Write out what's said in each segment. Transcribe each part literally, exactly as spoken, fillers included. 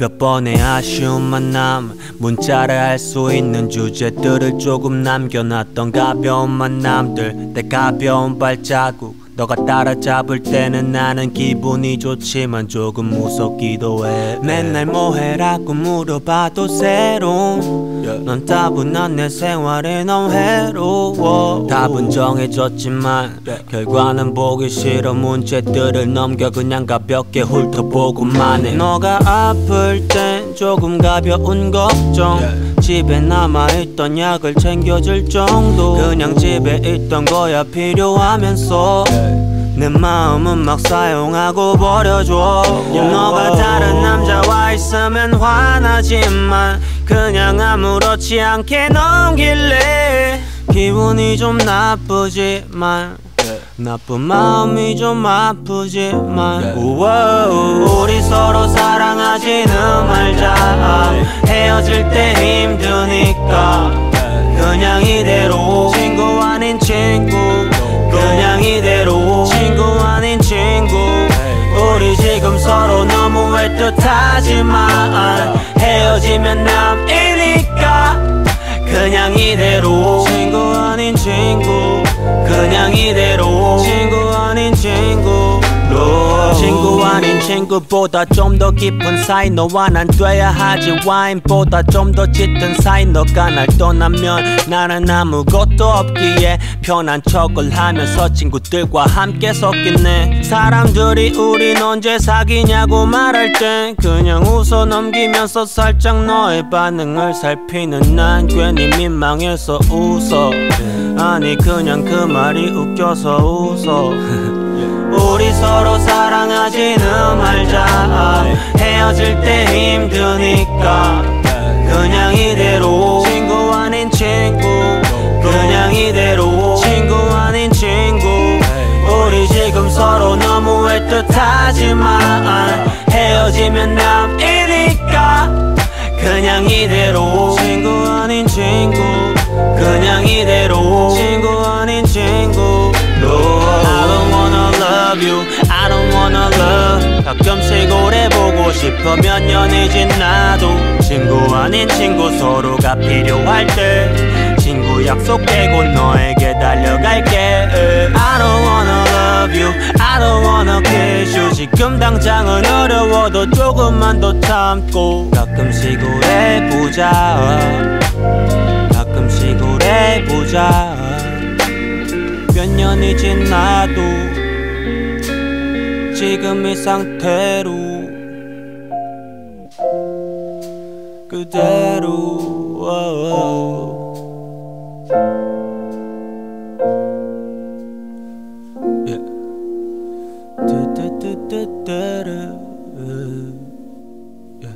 몇 번의 아쉬운 만남, 문자를 할 수 있는 주제들을 조금 남겨놨던 가벼운 만남들, 내 가벼운 발자국 너가 따라잡을 때는 나는 기분이 좋지만 조금 무섭기도 해. 맨날 뭐해라고 물어봐도 새로운 넌 따분한 내 생활에 넌 외로워. 답은 정해졌지만 결과는 보기 싫어. 문제들을 넘겨 그냥 가볍게 훑어보고만 해. 너가 아플 땐 조금 가벼운 걱정, 집에 남아있던 약을 챙겨줄 정도. 그냥 집에 있던 거야 필요하면서 내 마음은 막 사용하고 버려줘. 너가 다른 남자와 있으면 화나지만 그냥 아무렇지 않게 넘길래 기분이 좀 나쁘지만 나쁜 마음이 좀 아프지만 우와, 우리 서로 사랑하지는 말자. 헤어질 때 힘드니까 그냥 이대로 친구 아닌 친구, 그냥 이대로 친구 아닌 친구. 우리 지금 서로 너무 애틋하지만 헤어지면 남이니까 그냥 이대로 친구 아닌 친구, 그냥 이대로 친구 아닌 친구. 친구 아닌 친구보다 좀 더 깊은 사이, 너와 난 돼야 하지. 와인보다 좀 더 짙은 사이. 너가 날 떠나면 나는 아무것도 없기에 편한 척을 하면서 친구들과 함께 섞이네. 사람들이 우린 언제 사귀냐고 말할 땐 그냥 웃어 넘기면서 살짝 너의 반응을 살피는 난 괜히 민망해서 웃어. 아니 그냥 그 말이 웃겨서 웃어. 우리 서로 사랑하지는 말자. 헤어질 때 힘드니까 그냥 이대로 친구 아닌 친구, 그냥 이대로 친구 아닌 친구. 우리 지금 서로 너무 애틋하지만 헤어지면 남이니까 그냥 이대로 친구 아닌 친구, 그냥 이대로 친구 아닌 친구. No, I don't wanna love you, I don't wanna love. 가끔씩 오래 보고 싶어 몇 년이 지나도 친구 아닌 친구 서로가 필요할 때 친구 약속 깨고 너에게 달려갈게. I don't wanna love you, I don't wanna kiss you. 지금 당장은 어려워도 조금만 더 참고 가끔씩 오래 보자, 가끔씩 오래 보자. 몇 년이 지나도 지금 이 상태로 그대로. yeah. yeah.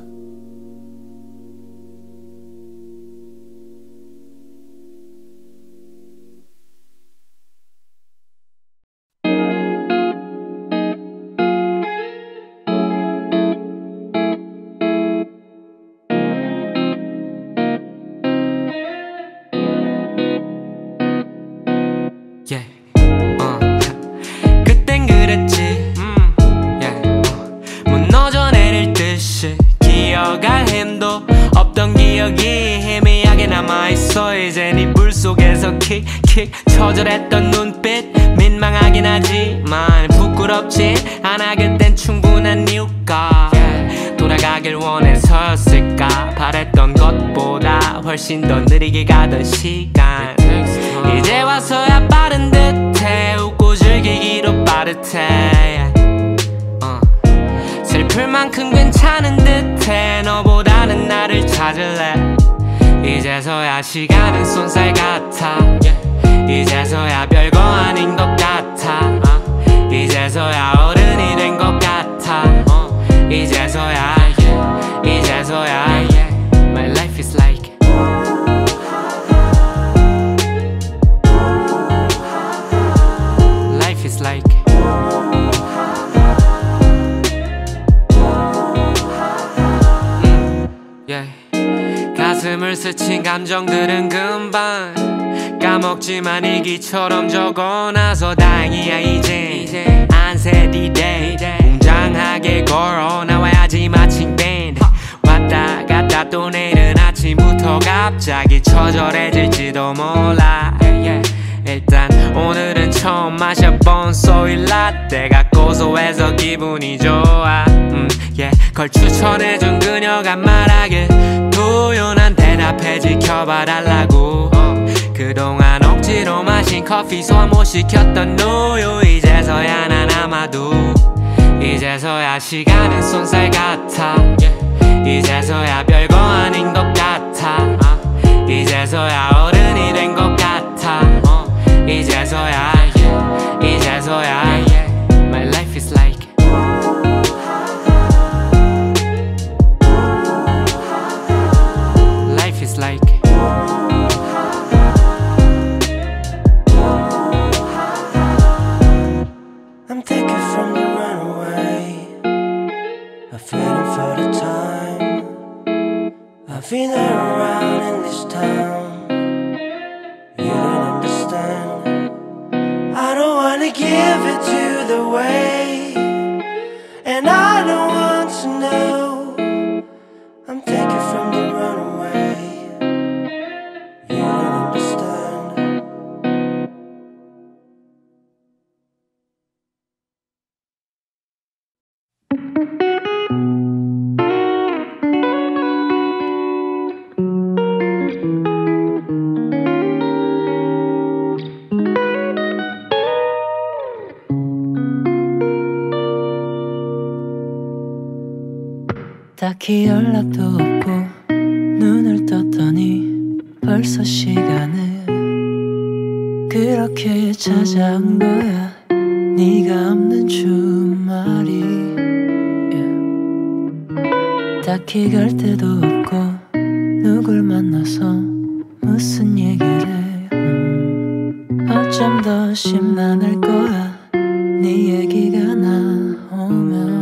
Yeah, uh, 그땐 그랬지. mm, yeah, uh, 무너져 내릴 듯이 기억할 힘도 없던 기억이 희미하게 남아있어. 이제 네 물속에서 킥킥 처절했던 눈빛 민망하긴 하지만 부끄럽지 않아. 그땐 충분한 이유가 yeah, 돌아가길 원해서였을까. 바랬던 것보다 훨씬 더 느리게 가던 시간 이제 와서야 빠른 듯해. 웃고 즐기기로 빠듯해. uh. 슬플 만큼 괜찮은 듯해. 너보다는 나를 찾을래. 이제서야 시간은 쏜살 같아. 이제서야 별거 아닌 것 같아. uh. 이제서야 어른이 된 것 같아. uh. 이제서야 이제서야 My life is like It's like mm, yeah. 가슴을 스친 감정들은 금방 까먹지만 일기처럼 적어놔서 다행이야. 이제 안새 D-Day 웅장하게 걸어 나와야지 마침 밴드 그러다 또 내일은 아침부터 갑자기 처절해질지도 몰라. yeah, yeah. 일단 오늘은 처음 마셔본 소이 라떼가 고소해서 기분이 좋아. 음, yeah. 걸 추천해준 그녀가 말하길 도연한 대답해 지켜봐달라고. 어. 그동안 억지로 마신 커피 소화 못 시켰던 노유 이제서야 난 아마도 이제서야 시간은 손살 같아. yeah. 이제서야 별거 아닌 것 같아. uh. 이제서야 어른이 된 것 같아. uh. 이제서야 yeah. 이제서야 yeah, yeah. My life is like Life is like I'm taken from the runaway, a feeling for the time I've been around in this town. You don't understand. I don't wanna give it to the way, and I don't want to know. I'm taken from the runaway. You don't understand. 딱히 연락도 없고 눈을 떴더니 벌써 시간은 그렇게 찾아온 거야. 네가 없는 주말이. yeah. 딱히 갈 데도 없고 누굴 만나서 무슨 얘기를 음. 어쩜 더 심란할 거야. 네 얘기가 나오면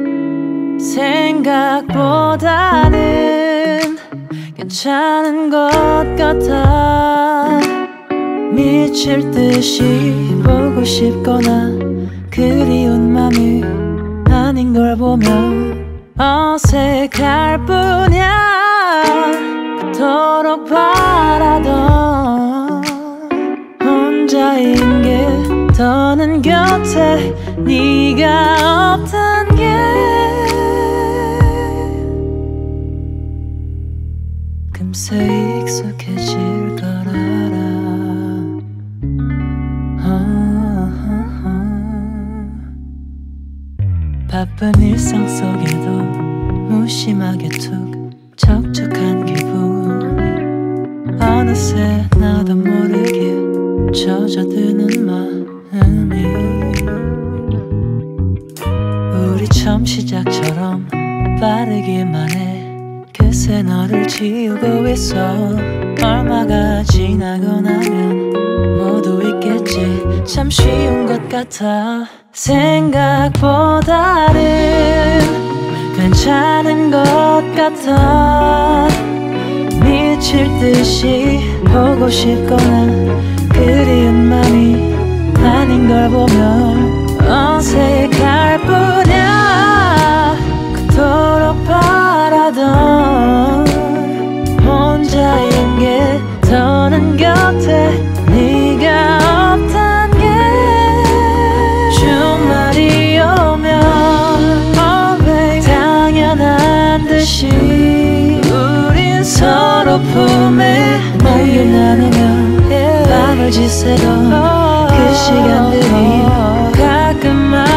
생각보다는 괜찮은 것 같아. 미칠 듯이 보고 싶거나 그리운 맘이 아닌 걸 보면 어색할 뿐이야. 그토록 바라던 혼자인 게 더는 곁에 네가 없단 게 금세 익숙해질 걸 알아. 바쁜 일상 속에도 무심하게 툭 척척한 기분. 어느새 나도 모르게 젖어드는 마음이. 우리 처음 시작처럼 빠르기만 해. 그새 너를 지우고 있어. 얼마가 지나고 나면 모두 있겠지. 참 쉬운 것 같아. 생각보다는 괜찮은 것 같아. 미칠 듯이 보고 싶거나 그리운 맘이 아닌 걸 보면 어색할 뿐이야. 그토록 바라던 혼자인 게 더는 곁에 네가 없단 게 주말이 오면 oh baby 당연한 듯이 우린 서로 품에 몸을 나누며 밤을 지새던 그 시간들이 가끔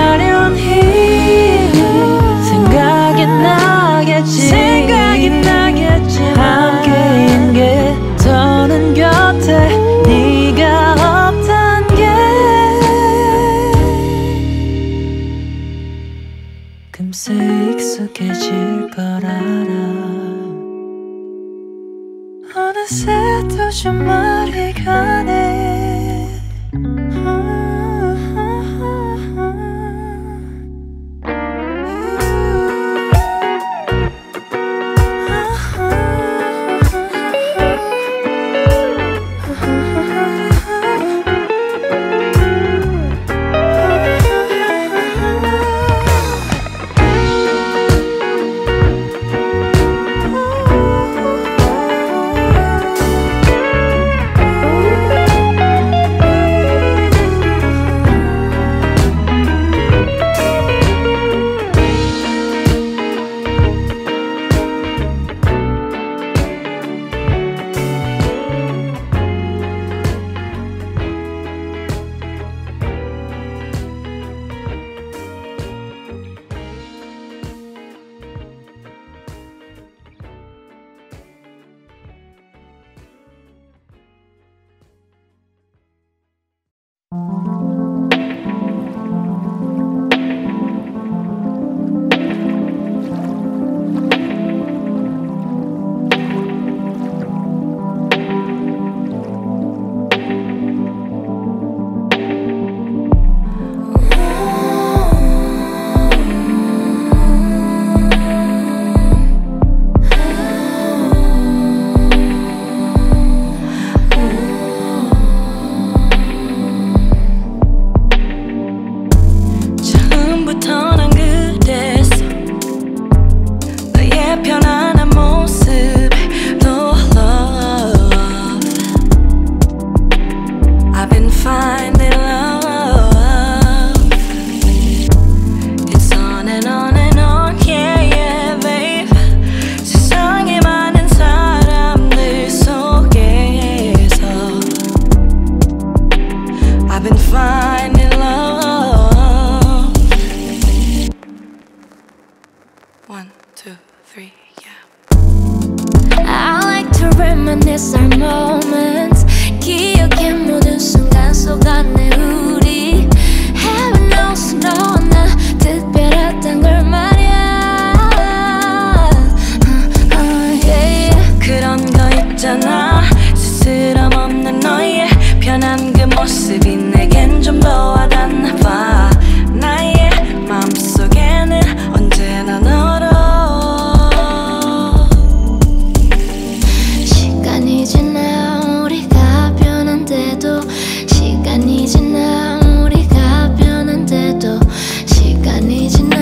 마련히 생각이 나겠지. 생각이 나겠지. 함께인 게 더는 곁에 네가 없단 게 금세 익숙해질 걸 알아. 어느새 또 주말이 가네. 난 그 모습이 내겐 좀 더 와닿나 봐. 나의 마음속에는 언제나 너로. 시간이 지나 우리가 변한데도, 시간이 지나 우리가 변한데도, 시간이 지나.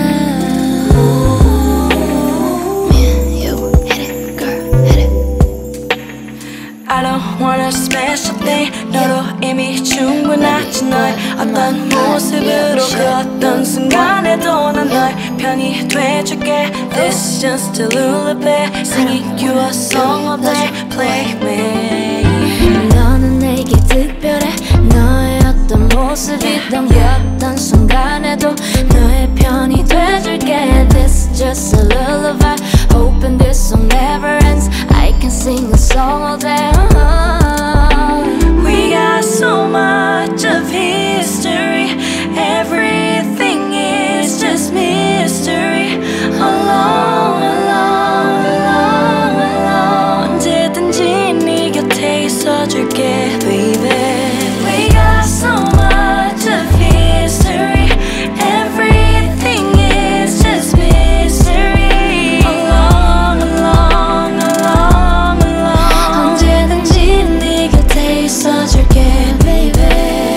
I don't want a special day. 너로 이미 충분하지. 너의 어떤 모습으로 그 어떤 순간에도 난 너의 편이 돼줄게. This is just a lullaby, singing you a song all day. Play me. 너는 내게 특별해. 너의 어떤 모습이든 그 어떤 순간에도 너의 편이 돼줄게. This is just a lullaby, hoping this song never ends. I can sing a song all day. We got so much of history. Everything is just mystery. Alone, alone, alone, alone. 언제든지 네 곁에 있어줄게, baby. We got so much of history. Everything is just mystery. Alone, alone, alone, alone. 언제든지 네 곁에 있어줄게, baby.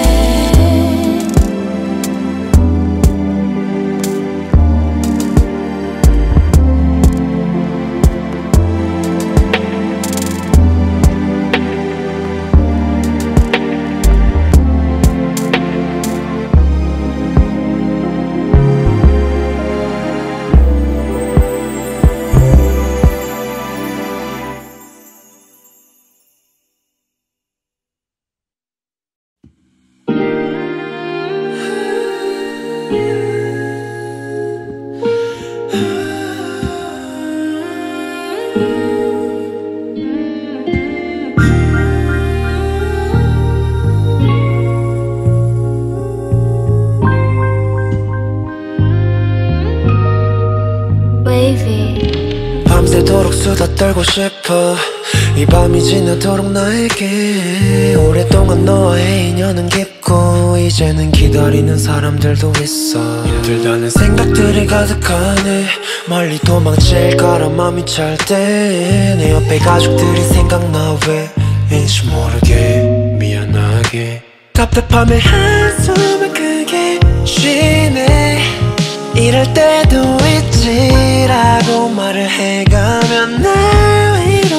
밤새도록 수다 떨고 싶어. 이 밤이 지나도록 나에게. 오랫동안 너와의 인연은 깊고 이제는 기다리는 사람들도 있어. 힘들다는 생각들이 가득하네. 멀리 도망칠까라 맘이 찰 때 내 옆에 가족들이 생각나. 왜인지 모르게 미안하게 답답함에 한숨을 크게 쉬네. 이럴 때도 있지라고 말을 해가면 날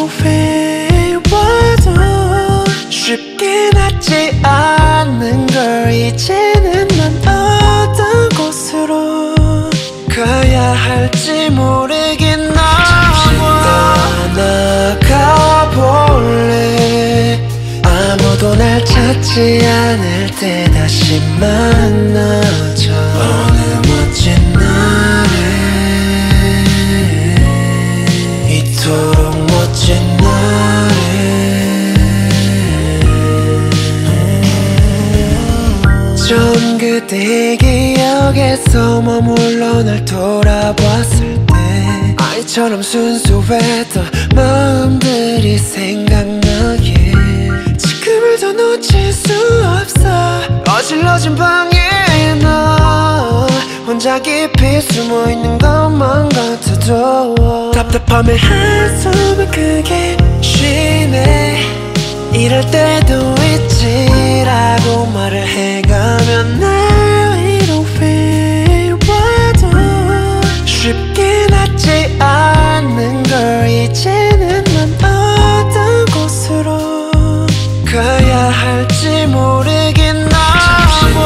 위로해와도 쉽게 낫지 않는 걸. 이제는 난 어떤 곳으로 가야 할지 모르긴 하고. 떠나가볼래. 아무도 날 찾지 않을 때 다시 만나자. 어느 멋진 날에, 이토록 멋진 날에. 전 그대의 기억에서 머물러 날 돌아봤을 때 아이처럼 순수했던 마음들이 생각나게. 지금을 더 놓칠 수 없어. 어질러진 방에 너 혼자 깊이 숨어있는 것만 같아도 답답함에 한숨을 크게 쉬네. 이럴 때도 있지라고 말을 해가면 날 위로해와도 쉽게 낫지 않는 걸. 이제는 난 어떤 곳으로 가야 할지 모르긴 하고.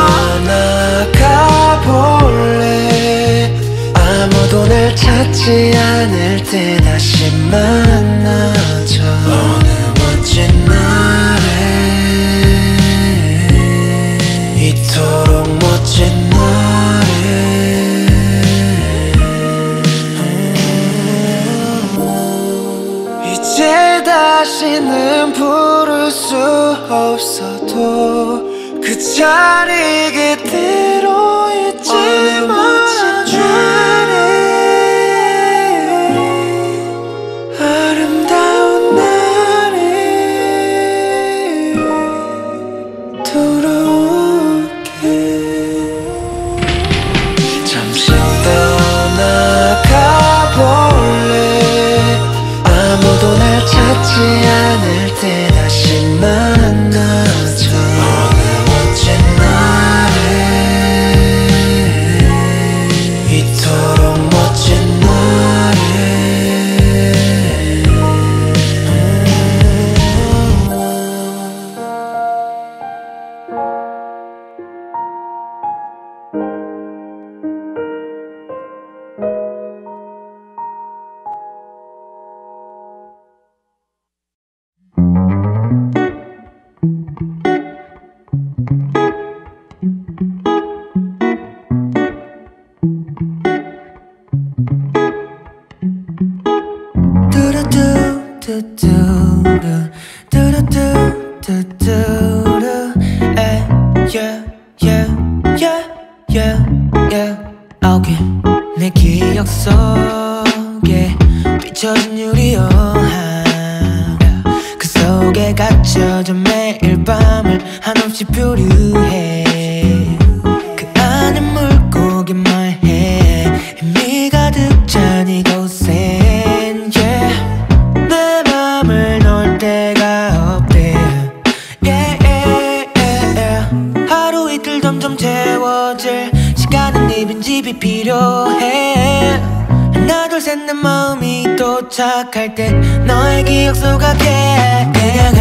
떠나가볼래. 아무도 날 찾지 않을 때 다시 만나자. 어느 멋진 날에, 이토록 멋진 날에. 이제 다시는 부를 수 없어도 그 자리 그대로 있지. 어느 멋진 날에, 아름다운 날에. 뚜뚜루 에 yeah yeah yeah yeah yeah okay 내 기억 속에 비춰진 유리호항 그 속에 갇혀져 매일 밤을 한없이 표류해 그 안에 물고기 말해 힘이 가득 찬 이곳엔 yeah 내 맘을 놓을 데가 없대 yeah, yeah, yeah, yeah. 하루 이틀 점점 채워질 시간은 네 빈집이 필요해 하나 둘 셋 내 마음이 도착할 때 너의 기억 속하게 그냥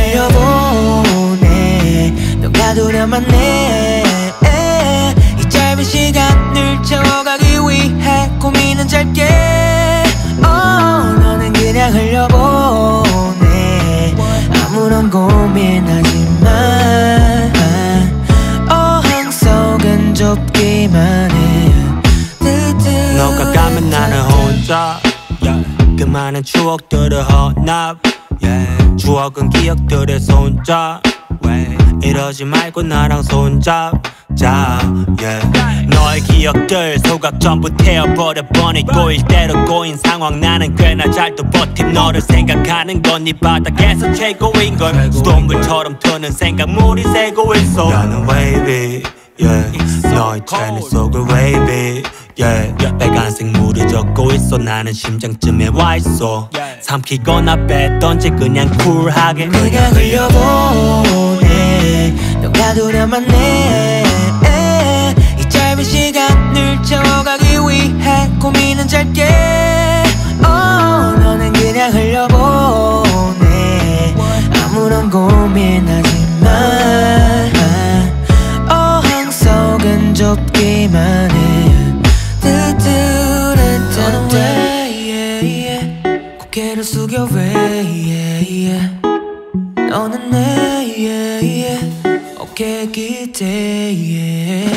흘려보내 너가 두려만 해 이 짧은 시간을 채워가기 위해 고민은 짧게 oh, 너는 그냥 흘려보내 아무런 고민하지 마 어항 속은 좁기만 해 너가 가면 나는 혼자 yeah. 그 많은 추억들을 헌납 yeah. 추억은 기억들의 손잡 yeah. 이러지 말고 나랑 손잡자 yeah. 너의 기억들 소각 전부 태워버려 뻔히 꼬일 대로 꼬인 상황 나는 꽤나 잘 또 버팀 너를 생각하는 건 네 바닥에서 최고인 걸 수돗물처럼 트는 생각물이 새고 있어 나는 wavy yeah. 너의 채널 속을 wavy yeah. 빨간색 물을 젖고 있어 나는 심장쯤에 와있어 yeah. 삼키거나 뱉던지 그냥 쿨하게 그냥 흘려보내 너가 두려만 해 이 짧은 시간을 채워가기 위해 고민은 짧게 oh, 너는 그냥 흘려보내 아무런 고민하지 마 어항 속은 좁기만 해 너는 왜 yeah, yeah. 고개를 숙여 왜 yeah, yeah. 너는 내 yeah, yeah. 어깨에 기대 yeah.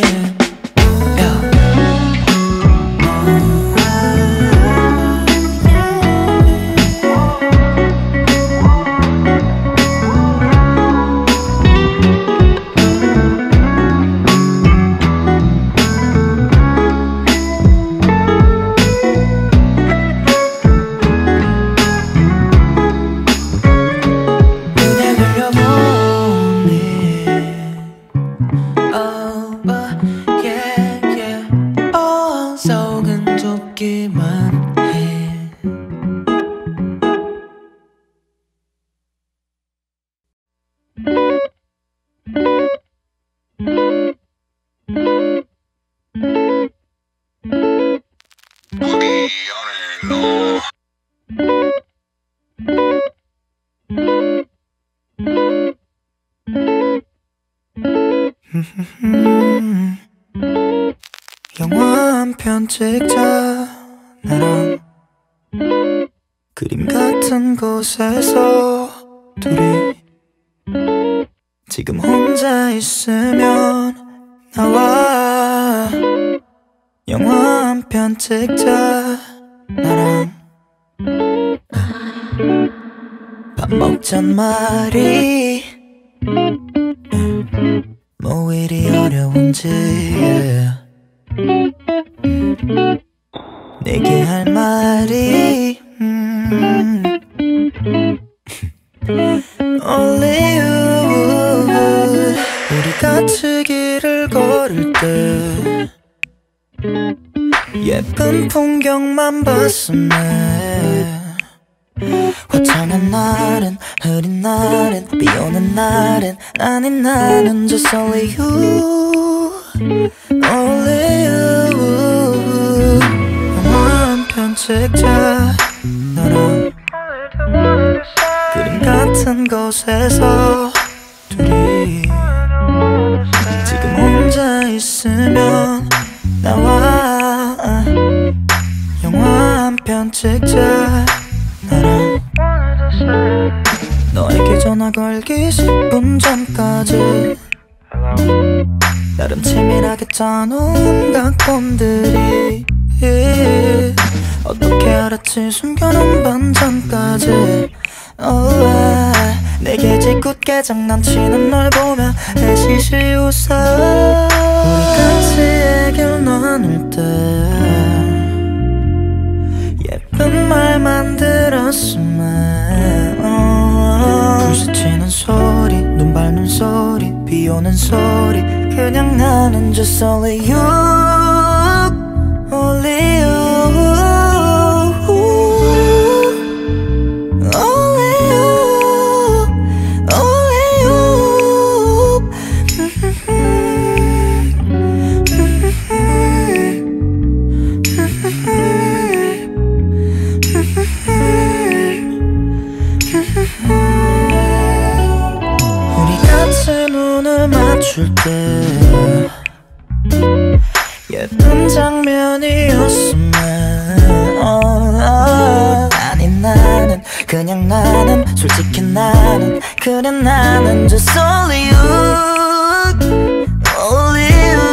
영화 한 편 찍자 나랑 그림 같은 곳에서 둘이 지금 혼자 있으면 나와 영화 한 편 찍자 나랑 밥 먹잔 말이 뭐 이리 어려운지 yeah. 내게 할 말이 음. Only you 우리 같이 길을 걸을 때 예쁜 풍경만 봤음에 화창한 날은 흐린 날은 비 오는 날은 아닌 나는 just only you Only you 영화 한 편 찍자 너랑 그림 같은 곳에서 둘이 지금 혼자 있으면 나와 영화 한 편 찍자 나랑 너에게 전화 걸기 십 분 전까지 나름 치밀하게 짜놓은 각본들이 어떻게 알았지 숨겨놓은 반전까지 oh, 내게 짓궂게 장난치는 널 보며 애시시 웃어. 우리 같이 얘기를 나눌 때 예쁜 말만 들었으면 어. 불 스치는 소리, 눈 밟는 소리, 비 오는 소리, 그냥 나는 just only you, only you, only you, only you. 우리 같이 눈을 맞출 때 예쁜 장면이었으면 oh, oh. 아니 나는 그냥 나는 솔직히 나는 그래 나는 just only you, only you.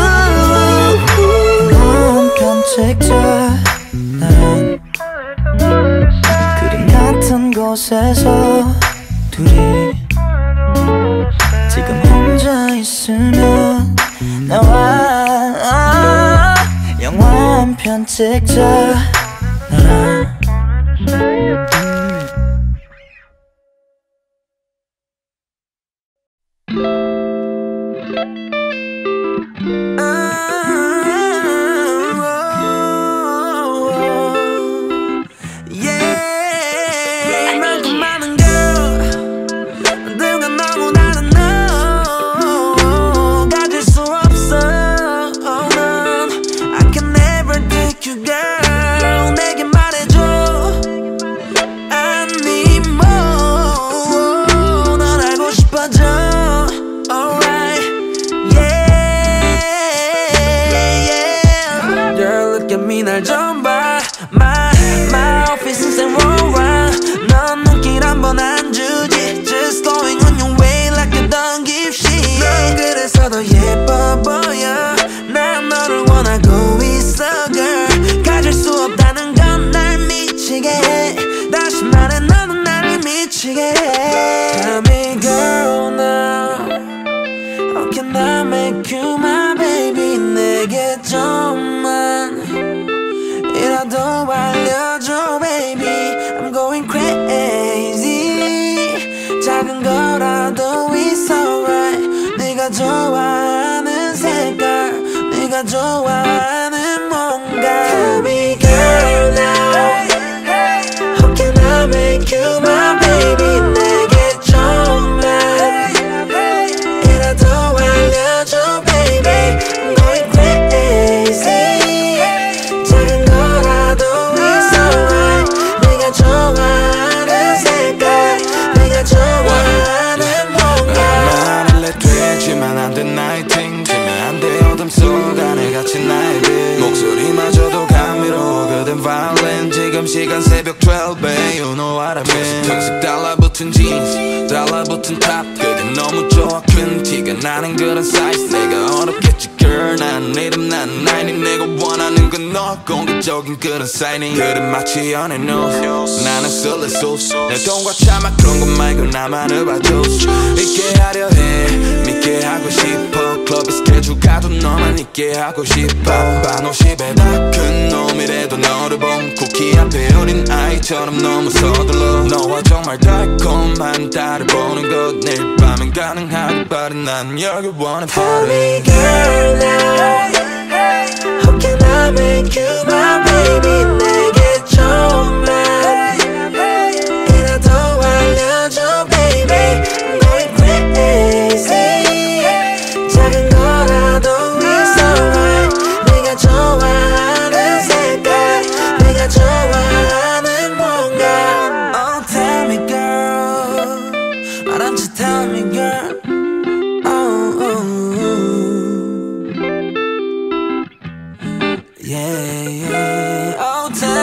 넌 편책자 난 그림 같은 곳에서 둘이 지금 혼자 있으면 나와 영화 한 편 찍자 나랑. 날 좀 봐. My, my office is in round. 넌 눈길 한 번 안 주지. Just going on your way like you don't give shit. 넌 그래서 더 예뻐 보여. 난 너를 원하고 있어 girl. 가질 수 없다는 건 날 미치게 해. 다시 말해 너는 나를 미치게 해. Tell me girl now, how can I make you my baby? 내게 좀만 이라도 알려줘 baby. I'm going crazy. 작은 거라도 it's alright. 네가 좋아하는 색깔, 네가 좋아하는 뭔가. Tell me girl now, how can I make you my baby? 내게 좀만 이라도 알려줘 baby. I'm going crazy. 목소리마저도 감미로워 그댄 violin. 지금 시간 새벽 twelve babe, you know what I mean. 턱씩 달라붙은 jeans, 달라붙은 탑, 그게 너무 좋아 큰 티가 나는 그런 사이즈. 내가 어렵겠지 girl, 난 이름 난 나이니. 내가 원하는 건 너 공개적인 그런 사인이. 그릇 마치 연애 news, 나는 설레 소스. 내 돈과 차마 그런 것 말고 나만을 봐줘. 있게 하려 해, 믿게 하고 싶어. 클럽에 스케줄 가도 너만 있게 하고 싶어. 반오십에 다 큰 놈이래도 너를 본 쿠키 앞에 어린 아이처럼 너무 서둘러. 너와 정말 달콤한 달을 보는 것 내일 밤엔 가능하길 바래. 난 여기 wanna party. Tell me girl now, how can I make you my baby? 내게 좀만 이라도 알려줘 baby. I'm going crazy. 작은 거라도 it's alright. 네가 좋아하는 색깔, 네가 좋아하는 뭔가. Oh tell me girl, why don't you tell me girl. Oh, oh, oh. Yeah, yeah. Oh tell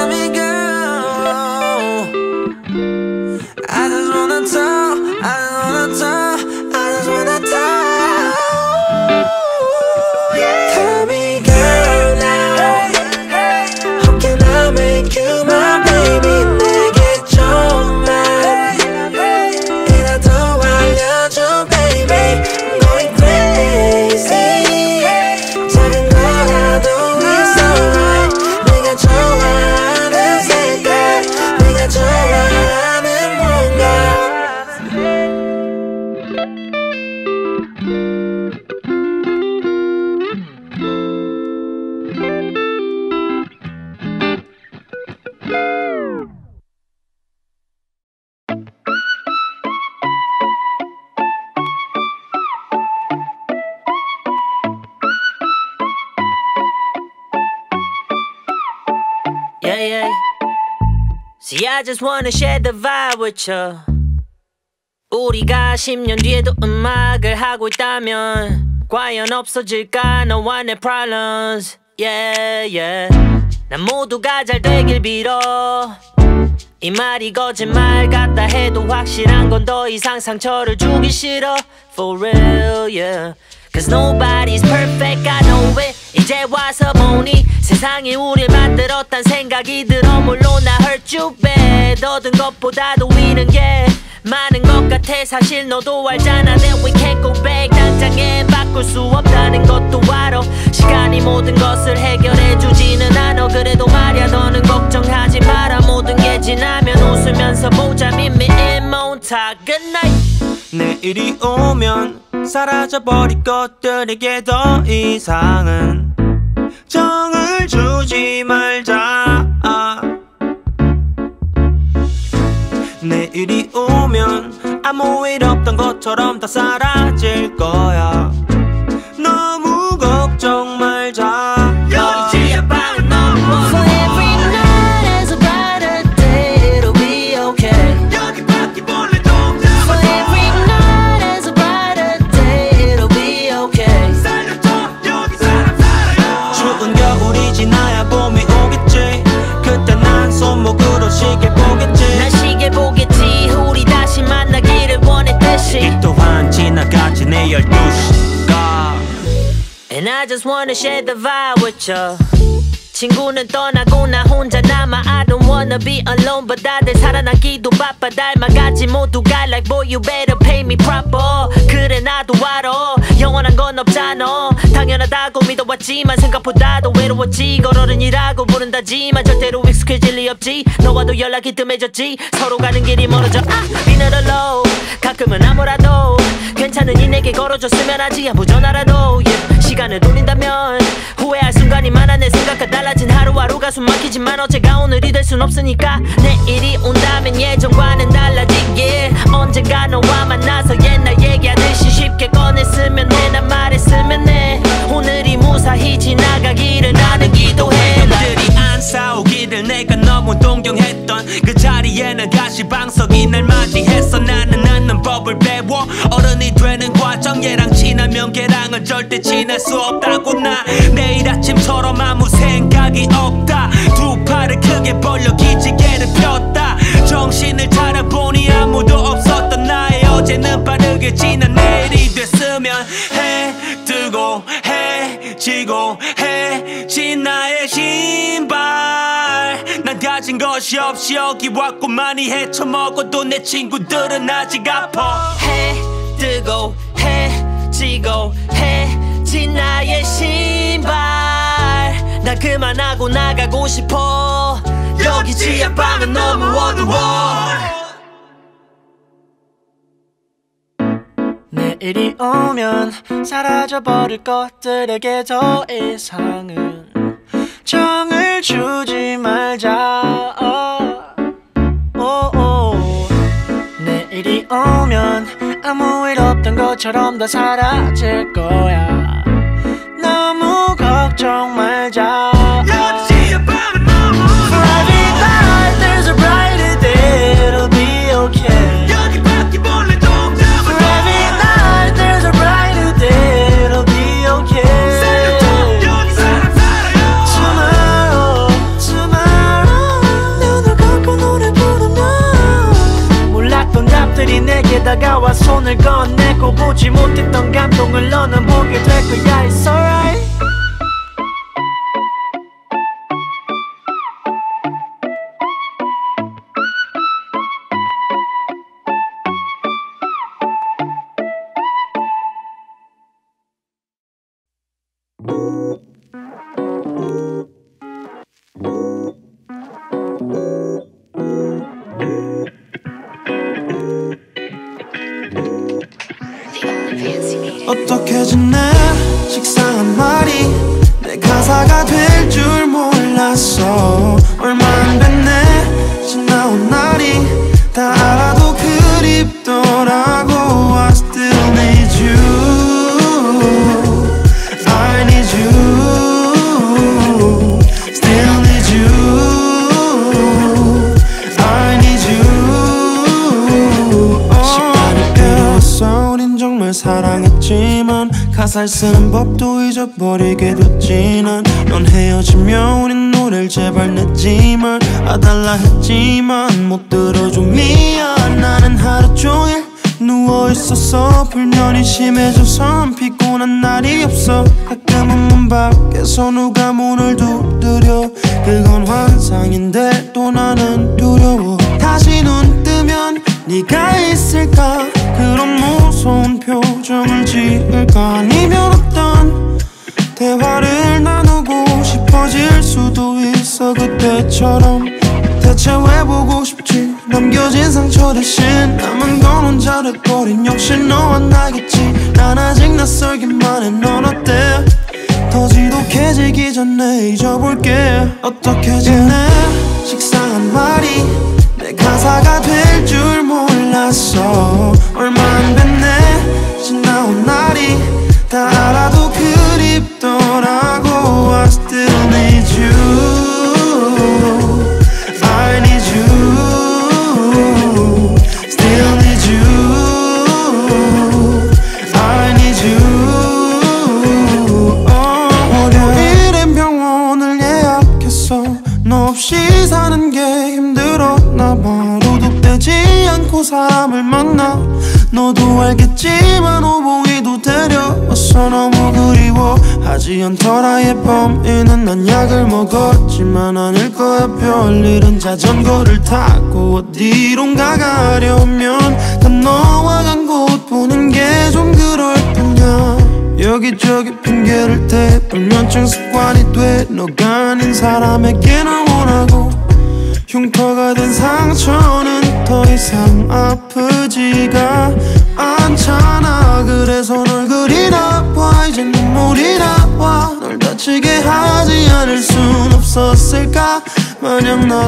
Yeah, yeah. See, I just wanna share the vibe with you. 우리가 십 년 뒤에도 음악을 하고 있다면 과연 없어질까 너와 내 problems. Yeah, yeah. 난 모두가 잘 되길 빌어. 이 말이 거짓말 같다 해도 확실한 건 더 이상 상처를 주기 싫어. For real, yeah. Cause nobody's perfect, I know it. 이제 와서 보니 세상이 우릴 만들었단 생각이 들어. 물론 나 hurt you bad. 얻은 것보다도 잃은 게 많은 것 같아. 사실 너도 알잖아 that we can't go back. 당장에 바꿀 수 없다는 것도 알아. 시간이 모든 것을 해결해주지는 않아. 그래도 말야 너는 걱정하지 마라. 모든 게 지나면 웃으면서 보자. Meet me in Moon Talk. Good night. 내일이 오면 사라져버릴 것들에게 더 이상은 정을 주지 말자. 내일이 오면 아무 일 없던 것처럼 다 사라질 거야. 너무 걱정 말자. 여기지야 밤은 너무 For every night there's a brighter day. It'll be okay. 여기 바퀴벌레 동자. For every night there's a brighter day. It'll be okay. 살려줘 여기 사람 살아요. 추운 겨울이 지나야 봄이 오겠지. 그때 난 손목으로 시계 보겠지. 난 시계 보겠지. 우리 다시 만나기를 원했듯이. 이 또한 지나가지 내 열두 시가. And I just wanna share the vibe with you. 친구는 떠나고 나 혼자 남아. I don't wanna be alone. But 다들 살아남기도 바빠. 닮아가지 모두가 like boy you better pay me proper. 그래 나도 알아 영원한 건 없잖아. 당연하다고 믿어왔지만 생각보다도 외로웠지. 걸어른이라고 부른다지만 절대로 익숙해질 리 없지. 너와도 연락이 뜸해졌지. 서로 가는 길이 멀어져. I be not alone. 가끔은 아무라도 괜찮으니 내게 걸어줬으면 하지. 아무 전화라도 yeah. 시간을 돌린다면 후회할 순간이 많아. 내 생각과 달라진 하루하루가 숨막히지만 어제가 오늘이 될 순 없으니까. 내일이 온다면 예전과는 달라지길. 언젠가 너와 만나서 옛날 얘기하듯이 쉽게 꺼냈으면 해. 난 말했으면 해. 오늘이 무사히 지나가기를 나는 기도해. 남들이 안 싸우기를 내가 너무 동경했던 그 자리에는 가시방석이 날 맞이했어. 나는 않는 법을 배워. 어른이 되는 과정 얘랑 지나면 걔랑은 절대 지날 수 없다고. 나 내일 아침처럼 아무 생각이 없다. 두 팔을 크게 벌려 기지개를 폈다. 정신을 차려보니 아무도 없었던 나의 어제는 빠르게 지나 내일이 됐으면 해. 뜨고 해지고 해진 나의 신발. 난 가진 것이 없이 여기 왔고 많이 헤쳐먹어도 내 친구들은 아직 아파. 해 뜨고 해지고 해진 나의 신발. 난 그만하고 나가고 싶어. 여기 지하방은 너무 어두워. 내일이 오면 사라져버릴 것들에게 더 이상은 정을 주지 말자. 오오. 내일이 오면 아무 일 없던 것처럼 다 사라질 거야. 너무 걱정 말자. For every night there's a brighter day. It'll be okay. For every night there's a brighter day. It'll be okay. Tomorrow, tomorrow. 눈을 감고 노래 부르면 몰랐던 답들이 내게 다가와 손을 건네고 보지 못했던 감동을 너는 보게 될 거야. It's alright. The only 어떻게 지내 식상한 말이 내 가사가 될 줄 몰랐어. 얼마 안 됐네 지나온 날이 다 알아도 그립더라고. I still need you, I need you, still need you, I need you. 시간이 필요했어. 우린 정말 사랑했지만 가사를 쓰는 법도 잊어버리게 됐지. 난 넌 헤어지면 우린 노래를 제발 내지 말아달라 했지만 못 들어줘. 미안. 나는 하루 종일 누워있었어. 불면이 심해져서 피곤한 날이 없어. 가끔은 문 밖에서 누가 문을 두드려. 그건 환상인데 또 나는 두려워. 다시 눈 뜨면 네가 있을까. 그런 무서운 표정을 지을까. 아니면 어떤 대화를 나누고 싶어질 수도 있어. 그때처럼 대체 왜 보고 싶지. 남겨진 상처 대신 남은 건 혼자 돼버린 역시 너와 나겠지. 난 아직 낯설기만 해. 넌 어때. 더 지독해지기 전에 잊어볼게. 어떻게 지내 식상한 말이 내 가사가 될 줄 몰랐어. 얼마 안 됐네 지나온 날이 다 알아도 그립더라고. I still need you, I need you, still need you, I need you. oh, 월요일엔 병원을 예약했어. 너 없이 사는 게 힘들었나 봐. 도둑되지 않고 사람을 만나. 너도 알겠지만 오봉이도 데려왔어. 너무 그리워 하지 않더라. 예범이는 난 약을 먹었지만 아닐 거야. 별일은 자전거를 타고 어디론가 가려면 난 너와 간 곳 보는 게 좀 그럴 뿐이야. 여기저기 핑계를 대 불면증 습관이 돼. 너가 아닌 사람에게 널 원하고 흉터가 된 상처는 더 이상 아프지가 않잖아. 그래서 널 그리나 봐. 이제 눈물이 나와. 널 다치게 하지 않을 순 없었을까. 만약 나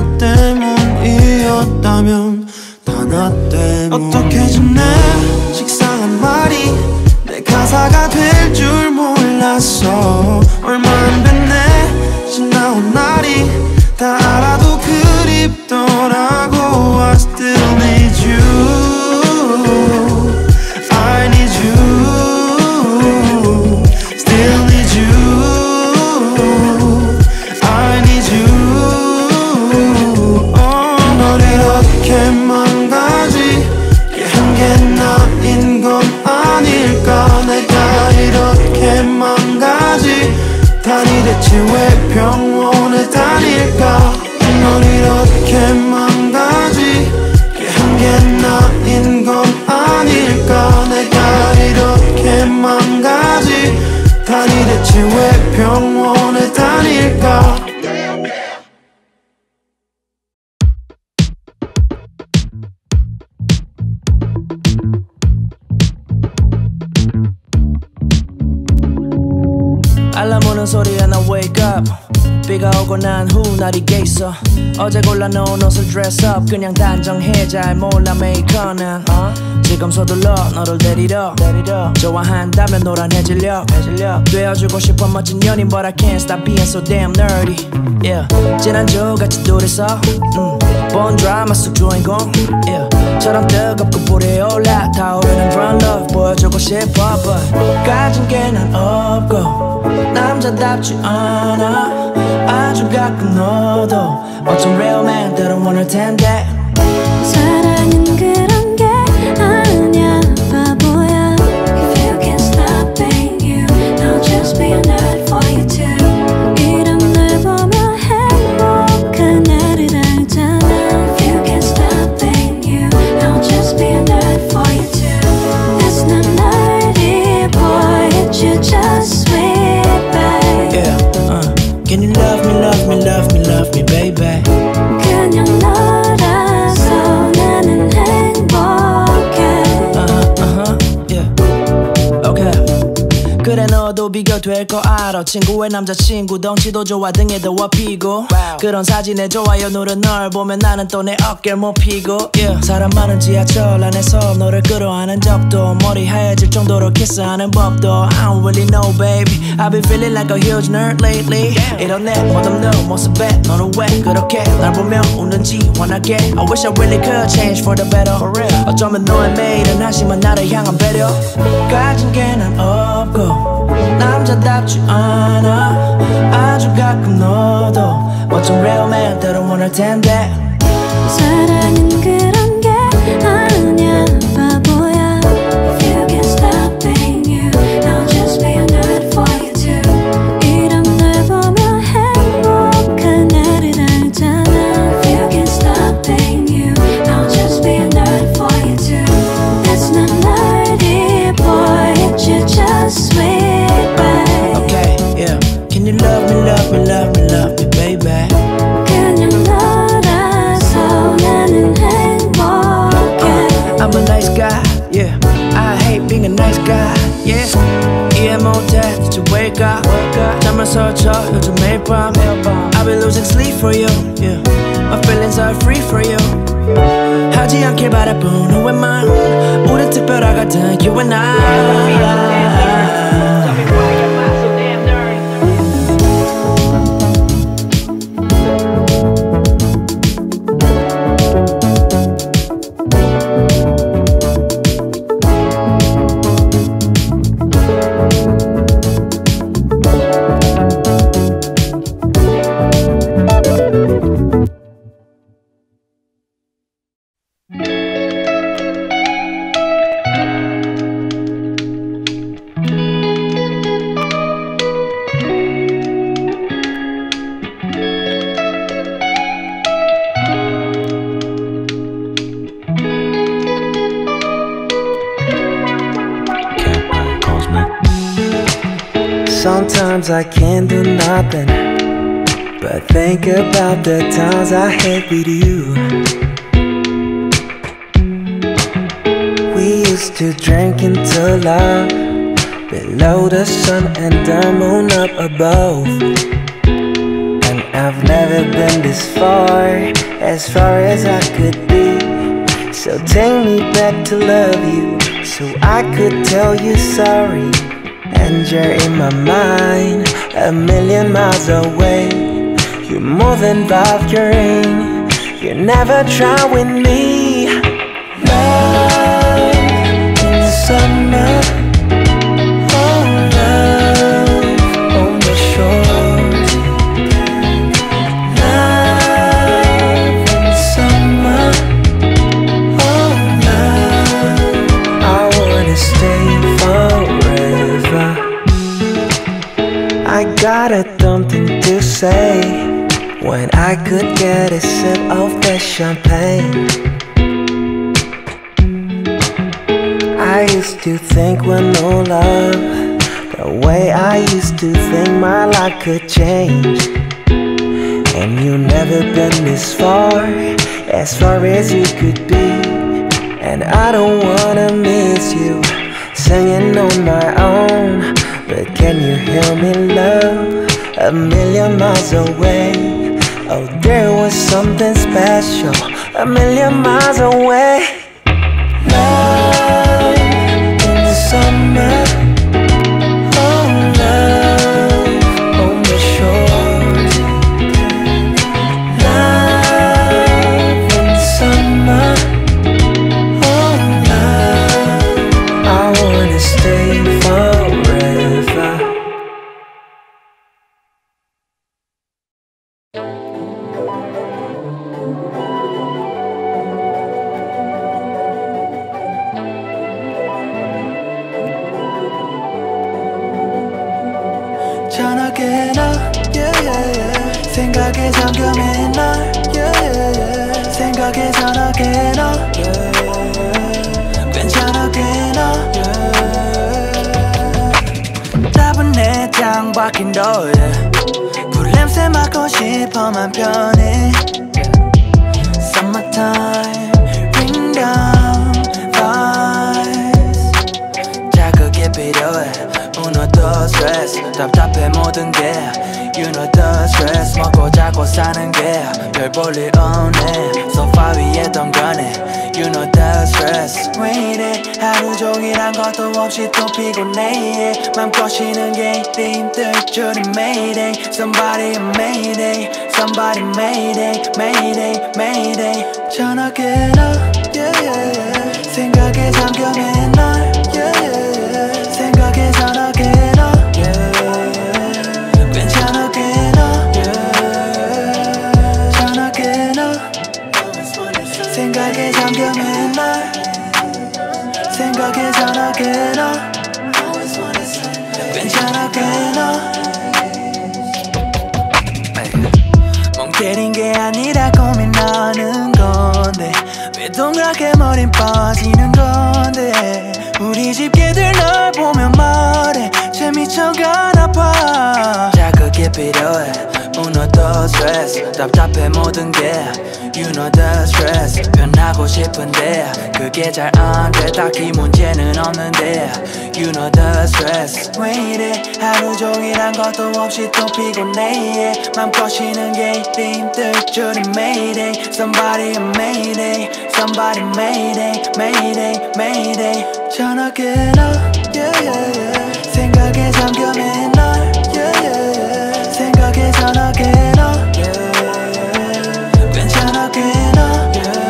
때문이었다면 다 나 때문. 어떻게 지내 식상한 말이 내 가사가 될 줄 몰랐어. 얼마 안 됐네 지나온 날이 다 알아도 그립더라고. I still need you, I need you, still need you, I need you. oh, 널 이렇게 망가지게 한 게 나인 건 아닐까. 내가 이렇게 망가지 다니 대체 왜 병원에 다닐까. 널 이렇게 망가지게 한 게 나인 건 아닐까. 내가 이렇게 망가지 다니 대체 왜 병원에 다닐까. 알람 오는 소리에 나 wake up. 비가 오고 난 후 날이 겠어. 어제 골라놓은 옷을 dress up. 그냥 단정해 잘 몰라 메이커는 uh? 지금 서둘러 너를 데리러, 데리러. 좋아한다면 노란해질려 되어주고 싶어 멋진 연인 But I can't stop being so damn nerdy. yeah. 지난주같이 둘이서 음. 본 드라마 속 주인공 yeah. 처럼 뜨겁고 불이 올라 타오르는 brown love 보여주고 싶어 But 가진 게 난 없고 남자답지 않아. 아주 가끔 너도 어쩜 real man 때론 원할 텐데. 사랑은 그런 게 아니야 바보야. If you can't stop being you, I'll just be a nerd for you too. 이런 날 보면 행복한 나를 알잖아. If you can't stop being you, I'll just be a nerd for you too. It's not nerdy boy, it's you just sweet babe. Yeah, uh. Can you love me, love me, love me, love me, baby. 그냥 너라 그래 너도 비교될 거 알아. 친구의 남자친구 덩치도 좋아 등에 더워 피고 그런 사진에 좋아요 누른 널 보면 나는 또 내 어깨를 못 피고 yeah. 사람 많은 지하철 안에서 너를 끌어안은 적도 머리 하얘질 정도로 키스하는 법도 I don't really know baby I've been feeling like a huge nerd lately 이런 내 멋없는 모습에 너는 왜 그렇게 날 보며 웃는지 환하게 I wish I really could change for the better for real. 어쩌면 너의 매일은 한심한 나를 향한 배려 가진 게 난 없고 남자답지 않아 아주 가끔 너도 멋진 real man 때론 원할 텐데 사랑은 그런 게 아니야 바보야 If you can't stop being you I'll just be a nerd for you too 이런 날 보며 행복한 나를 알잖아 If you can't stop being you I'll just be a nerd for you too That's not nerdy boy It's you just sweet babe Okay, yeah Can you love me, love me, love me, love me, baby 그냥 너라서 나는 행복해 I'm a nice guy, yeah I hate being a nice guy, yeah 이해 못해 진짜 wake up 잠을 설쳐 요즘 매일 밤 I've been losing sleep for you, yeah My feelings are free for you 하지 않길 바라본 후회만 우린 특별하거든 you and I Sometimes I can't do nothing but think about the times I had with you. We used to drink into love below the sun and the moon up above. And I've never been this far, as far as I could be. So take me back to love you, so I could tell you sorry. And you're in my mind, a million miles away. You're more than Valkyrie, you never try with me. Love in the summer, oh love on the shores. Love in the summer, oh love, I wanna stay forever. I got a something to say when I could get a sip of that champagne. I used to think with no love, the way I used to think my life could change. And you never been this far, as far as you could be. And I don't wanna miss you, singing on my own. But can you hear me, love, a million miles away? Oh, there was something special, a million miles away. Love in the summer, oh love on the shores. Love in the summer, oh love, I wanna stay forever. 저녁에나 yeah, yeah, yeah. 생각에 잠겨있는 날 yeah, yeah, yeah. 생각에 저녁에나 yeah, yeah. 괜찮아 꽤나 yeah. 답은 내 창밖인 너의 꿀 냄새 맡고 싶어 맘 편해 Summertime ring down vibes 자극에 필요해 Uno, dos, tres 답답해 모든 게 You know the stress 먹고 자고 사는 게 별 볼일 없네 소파 위에 덩그러네 You know the stress 왜 이래 하루 종일 한 것도 없이 또 피곤해 맘껏 쉬는 게 이리 힘들 줄은 Mayday Somebody Mayday Somebody Mayday Mayday Mayday 전화기나 yeah, yeah, yeah. 생각에 잠겨 맨날 yeah, yeah, yeah. 생각에 전화기나 yeah. 괜찮아 괜찮아 yeah. 전화기나 생각에 잠겨 맨날 생각에 전화기나 괜찮아 괜찮아 멍 때린 게 아니라 고민하는 건데 왜 동그랗게 머린 빠지는 건데 우리 집 개들 널 보면 말해 재미쳐가나 봐 자극이 필요해 Uno, dos, tres 답답해 모든 게 You know the stress 변하고 싶은데 그게 잘 안 돼 딱히 문제는 없는데 You know the stress 왜 이래 하루 종일 한 것도 없이 또 피곤해 맘껏 쉬는 게 이리 힘들 줄은 Mayday Somebody Mayday Somebody Mayday Mayday Mayday 전화기나 yeah, yeah, yeah. 생각에 잠겨 맨날 yeah, yeah, yeah. 생각에 전화기나 yeah. 괜찮아 괜찮아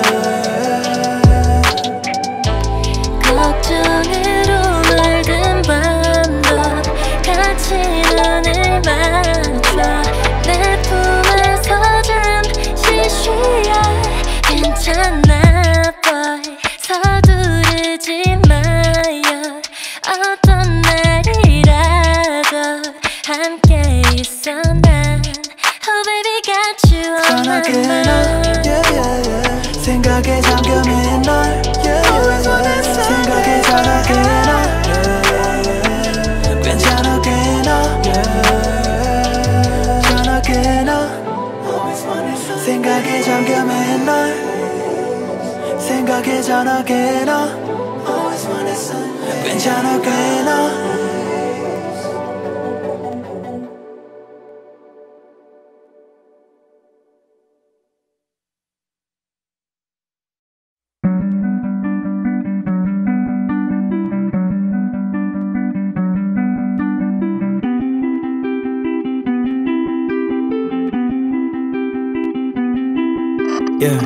걱정으로 물든 밤도 같이 눈을 맞춰 내 품에서 잠시 쉬어 괜찮아 boy 서두르지 마요 어떤 날이라도 함께 있어 난 Oh baby got you on my mind yeah, yeah, yeah. 생각에 잠겨 맨날 yeah, yeah, yeah. 생각에 전화기나 yeah. 괜찮아 괜찮아 yeah. 전화기나 생각에 잠겨 맨날 생각에 전화기나 괜찮아 괜찮아 Yeah.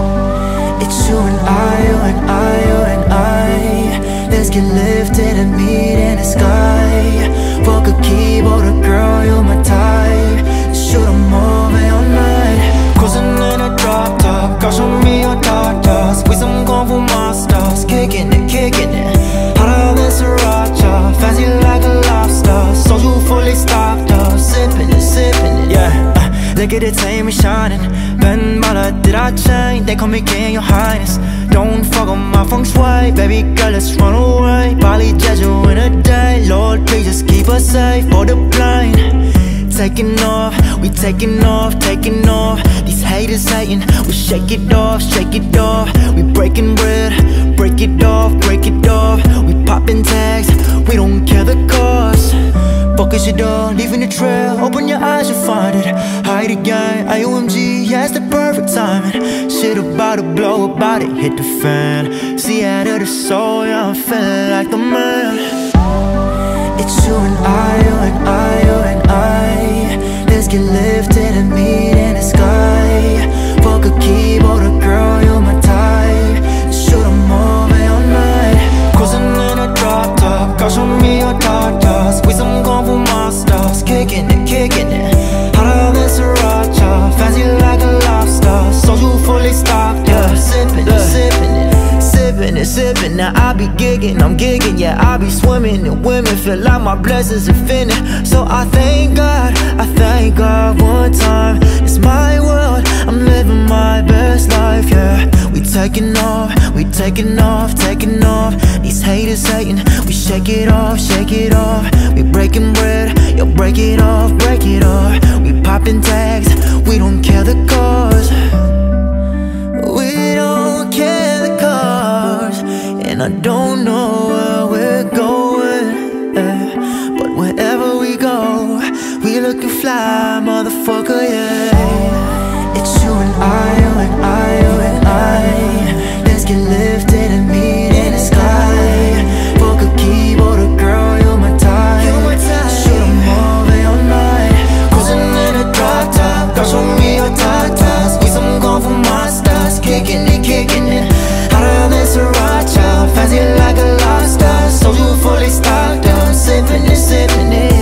It's you and I, you and I, you and I. Let's get lifted and meet in the sky. Fuck a keyboard, a girl, you're my type. Shoot a movie all night. Cruising in a drop top, girl, show me your dark thoughts. We some kung fu monsters, kicking it, kicking it. Hotter than sriracha, fancy like a lobster. Soju fully stocked up, sipping it, sipping it. Yeah. Look at the time we shining. Ben Mala did I change? They call me king, your highness. Don't fuck on my feng shui. Baby girl, let's run away. Bali Jeju in a day. Lord, please just keep us safe for the plane. Taking off, we taking off, taking off. These haters hating, we shake it off, shake it off. We breaking bread, break it off, break it off. We popping tags, we don't care the cost. Focus your door, leaving a trail. Open your eyes, you'll find it. Hide again, I O M G, yeah, it's the perfect timing. Shit about to blow, about to hit the fan. See out of the soul, yeah, I'm feeling like the man. It's you and I, you and I, you and I. Let's get lifted and meet in the sky. Fuck a keyboard, a girl, you're my type. Shoot a movie all night. Cruising in a drop top, girl, show me your dark thoughts. We some kung fu monsters, kicking it, kicking it. Hotter than sriracha, fancy like a lobster. Soju fully stocked, yeah, sipping it, sipping it. Sipping and sipping, now I be gigging, I'm gigging, yeah, I be swimming in women, feel like my blessings infinite. So I thank God, I thank God one time. It's my world, I'm living my best life, yeah. We taking off, we taking off, taking off. These haters hating, we shake it off, shake it off. We breaking bread, yo, break it off, break it off. We popping tags, we don't care the cause. We don't care the cause. And I don't know where we're going. looking fly, motherfucker, yeah. It's you and I, you and I, you and I. Let's get lifted and meet in the sky. Fuck a keyboard, girl, you're my type. Shoot 'em all day all night. Cruising in a drop top, girl, show me your tatas. Need some gone for my stars, kicking it, kicking it. Hotter than sriracha, fancy like a lobster. So you fully stocked up, sipping it, sipping it.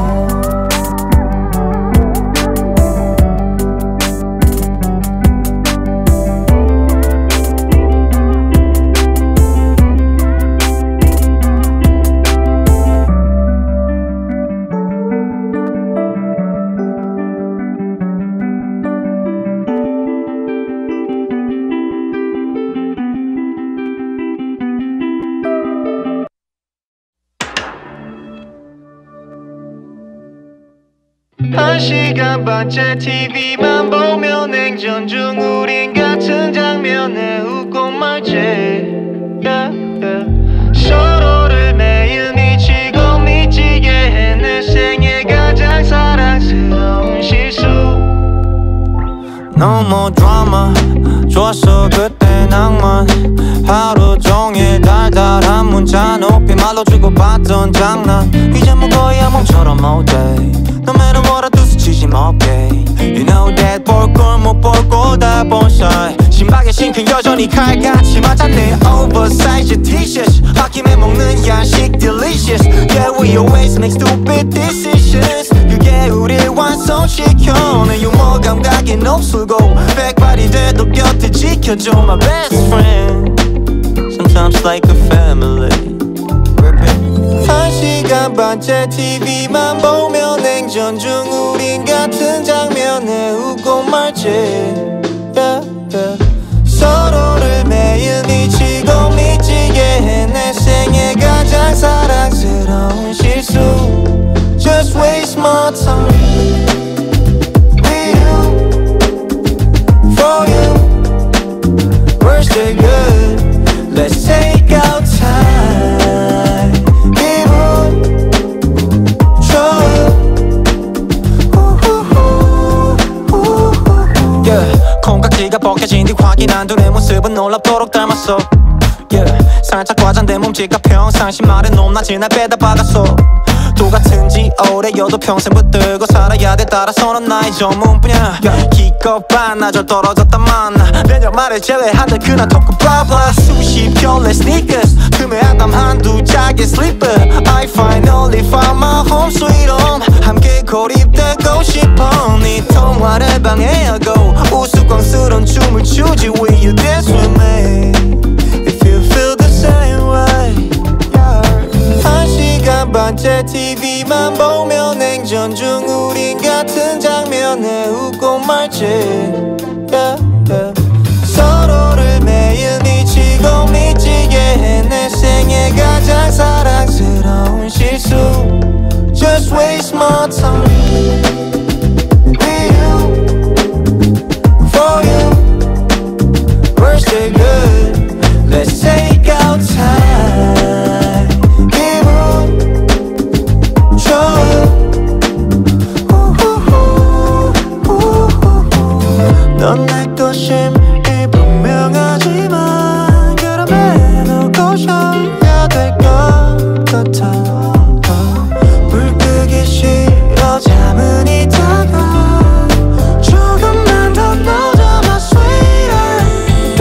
한 시간 반째 티비만 보며 냉전 중 우린 같은 장면에 웃고 말지 yeah, yeah. 서로를 매일 미치고 미치게 해 내 생애 가장 사랑스러운 실수 No more drama 좋았어 그때 낭만 하루 종일 달달한 문자 높이 말로 주고받던 장난 이제 뭐 거의 몸처럼 all day No matter what I do 스치지 마 okay You know that 볼 걸 못 보고 다 본 사이 신박의 싱크는 여전히 칼같이 맞았네 Oversize t-shirts 홧김에 먹는 야식 delicious Yeah we always make stupid decisions 그게 우릴 완성시켜 내 유머 감각이 높수고 백발이 돼도 곁에 지켜줘 My best friend Sometimes like a family 한 시간 반째 티비만 보며 냉전 중 우린 같은 장면에 웃고 말지 yeah, yeah. 서로를 매일 미치고 미치게 해 내 생애 가장 사랑스러운 실수 Just waste more time with you For you We're still good Let's take our time 콩깍지가 벗겨진 뒤 확인한 두 내 모습은 놀랍도록 닮았어 yeah. 살짝 과장된 몸짓과 평상시 말은 높낮이 날 빼다 박았어 똑같은지 오래여도 평생 붙들고 살아야 돼 따라서는 나의 전문분야 yeah. 기껏 반나절 떨어졌단 만나 내년 말을 제외한다 그날 토크 블라블라 수십 켤레 sneakers 금에 아담 한두 짝의 sleeper I finally found my home sweet home 함께 고립되고 싶어 네 통화를 방해하고 우스꽝스런 춤을 추지 Will you dance with me If you feel the same way yeah. 한 시간 반째 티비만 보며 냉전 중 우린 같은 장면에 웃고 말지 yeah, yeah. 서로를 매일 미치고 미치게 해 내 생애 가장 사랑스러운 실수 Just waste more time with you For you We're still good Let's take our time Give up Show 넌 내 것임이 분명하지만 그럼에 너 고셔야 될 것 같아 불 끄기 싫어 잠은 이따가 조금만 더 넣어줘 my sweetheart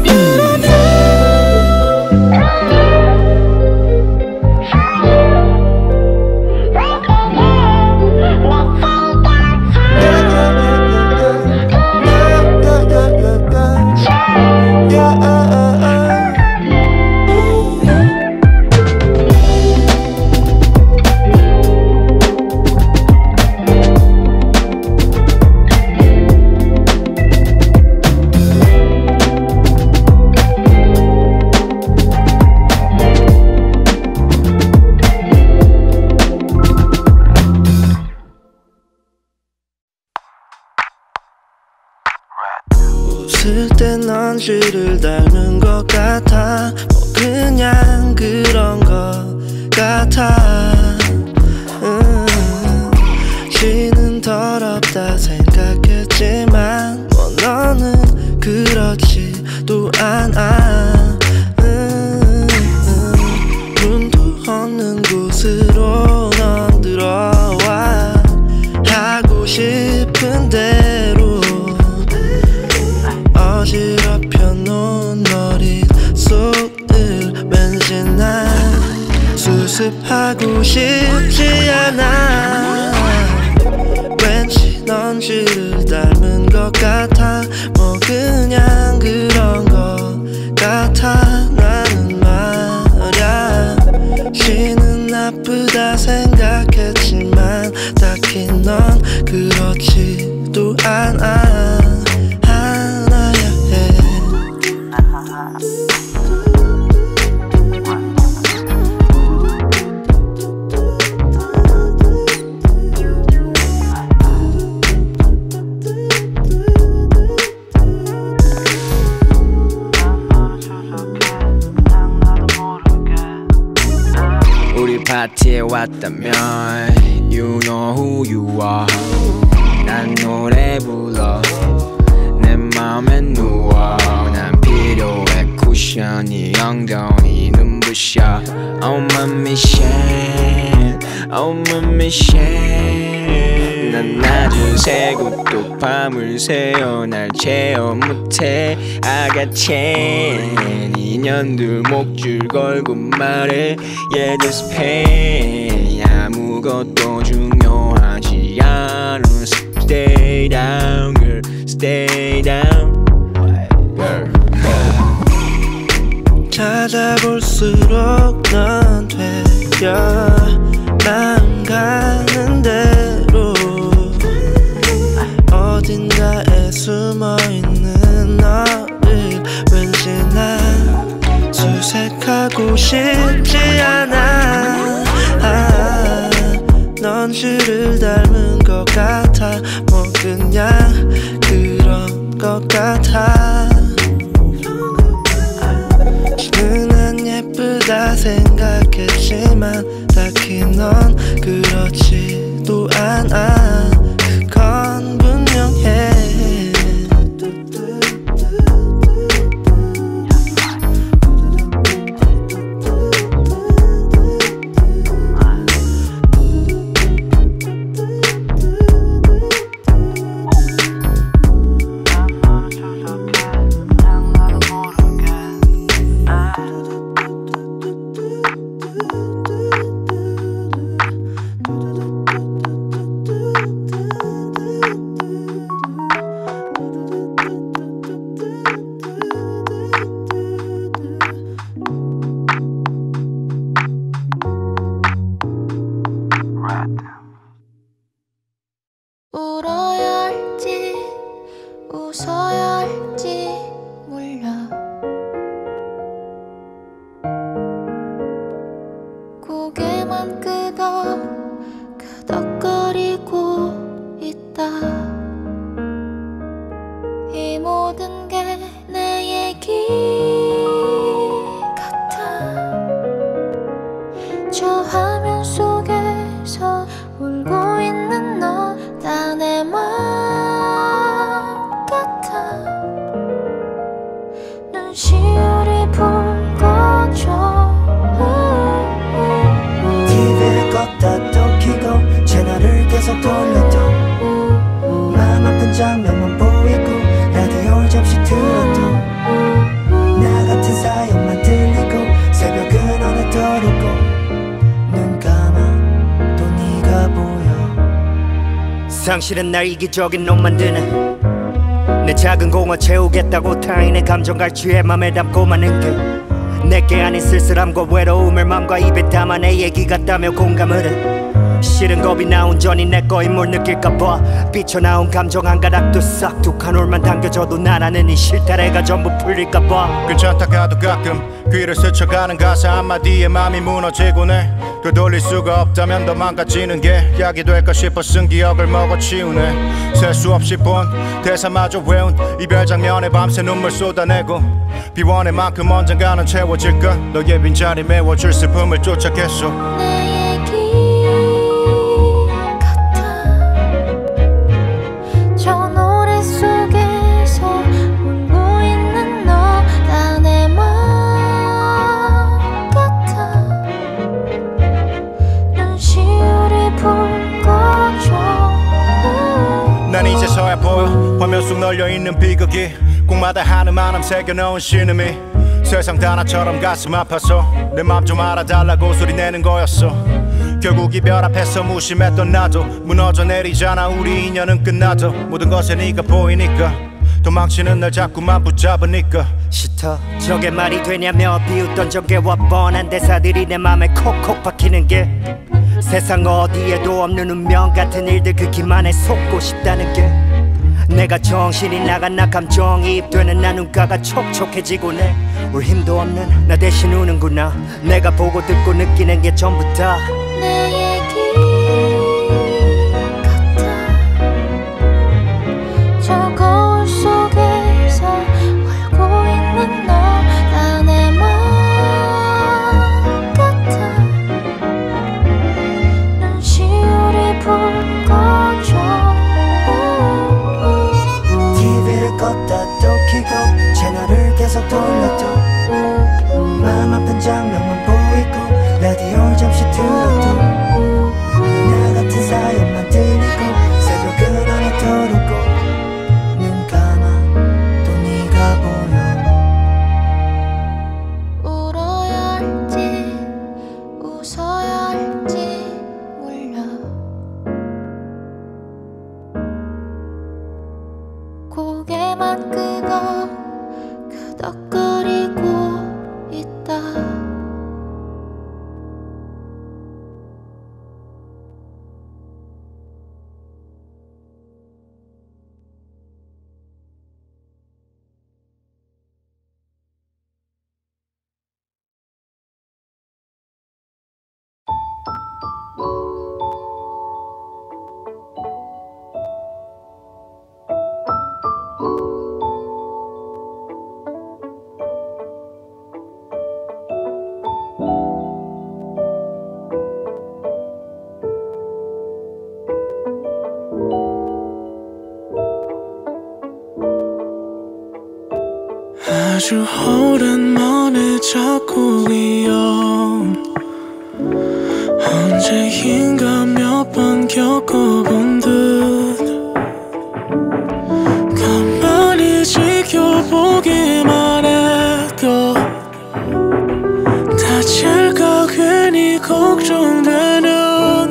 웃을 땐 넌 쥐를 닮은 것 같아 뭐 그냥 그런 것 같아 음, 지난 곳으로 넌 들어와. 하고 싶은 대로 어지럽혀 놓은 머릿속을 왠지 난 수습하고 싶지 않아. 왠지 넌 쥐를 닮은 것 같아. 뭐 그냥 그런 것 같아. 나는 말야 쉬는 나쁘다 생각했지만 딱히 넌 그렇지도 않아. 하나야 해. 우리 파티에 왔다면 You know who you are. 난 노래 불러 내 맘에 누워. 난 필요해 쿠션이 엉덩이 눈부셔. Oh my mission, oh my mission. 난 낮은 새고 또 밤을 새어 날 채워 못해. 아가chen 인연들 목줄 걸고 말해. Yeah this pain 아무것도 중요하지 않아. Stay down girl, stay down girl. 찾아볼수록 넌 되려 마음 가는 대로 어딘가에 숨어있는 너를 왠지 난 수색하고 싶지 않아. 아, 넌 쥐를 닮은 것 같아. 뭐 그냥 그런 것 같아. 쥐는 안 예쁘다 생각했지만 딱히 넌 그렇지도 않아. 그건 분명해. 울어야 할지 웃어야 할지 몰라. 고개만 끄덕 끄덕거리고 있다. 이 모든 게 내 얘기 같아. 저 화면 속에서 울고 있는 너 다 내 맘 같아. 눈시울이 붉어져. 티비를 껐다 또 켜고 채널을 계속 돌려도 마음 아픈 장면만 보이고 라디오를 잠시 틀어도 나 같은 사연만 들리고 새벽은 어느덧 오고 눈 감아 또 네가 보여. 상실은 날 이기적인 놈 만드네. 내 작은 공허 채우겠다고 타인의 감정 갈취해 맘에 담고 많은 게 내게 아닌 쓸쓸함과 외로움을 맘과 입에 담아 내 얘기 같다며 공감을 해. 싫은 겁이 나 온전히 내 거인 뭘 느낄까봐 삐쳐나온 감정 한 가닥도 싹 두 칸올만 당겨져도 나라는 이 실타래가 전부 풀릴까봐. 괜찮다 가도 가끔 귀를 스쳐가는 가사 한마디에 맘이 무너지곤 해. 그 돌릴 수가 없다면 더 망가지는 게 약이 될까 싶어 쓴 기억을 먹어치우네. 셀 수 없이 본 대사마저 외운 이별 장면에 밤새 눈물 쏟아내고 비워낸 만큼 언젠가는 채워질까. 너의 빈자리 메워줄 슬픔을 쫓아겠소. 쑥 널려있는 비극이 꿈마다 하늘만함 새겨놓은 신음이 세상 다 나처럼 가슴 아파서 내 맘 좀 알아달라고 소리내는 거였어. 결국 이별 앞에서 무심했던 나도 무너져 내리잖아. 우리 인연은 끝나도 모든 것에 네가 보이니까 도망치는 날 자꾸만 붙잡으니까 싫다. 저게 말이 되냐며 비웃던 전개와 뻔한 대사들이 내 맘에 콕콕 박히는 게 세상 어디에도 없는 운명 같은 일들 그 기만에 속고 싶다는 게 내가 정신이 나간 나 감정이입되는 나 눈가가 촉촉해지고 내 울 힘도 없는 나 대신 우는구나. 내가 보고 듣고 느끼는 게 전부 다 내 얘기 같아. 저 거울 속에서 울고 있는 너 다 내 맘 같아. 눈시울이 붉어져. 티비를 껐다 또 켜고 채널을 계속 돌려도 마음 아픈 장면만 보이고 라디오를 잠시 틀어도 나 같은 사연만 들리고 새벽은 하나 떠오르고 눈 감아 또 네가 보여. 울어야 할지 웃어야 할지 몰라. 고개만 끄덕 끄덕거리고 있다. 아주 오랜만에 자꾸 이어온 언제인가 몇 번 겪어본 듯 가만히 지켜보기만 해도 다칠까 괜히 걱정되는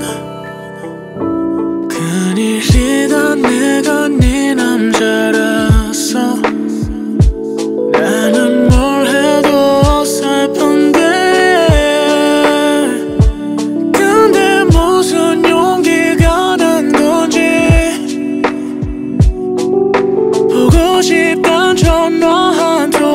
큰일이다. 내가 네 남자라서 나는 뭘 해도 어설픈데 근데 무슨 용기가 난 건지 보고 싶단 전화 한 통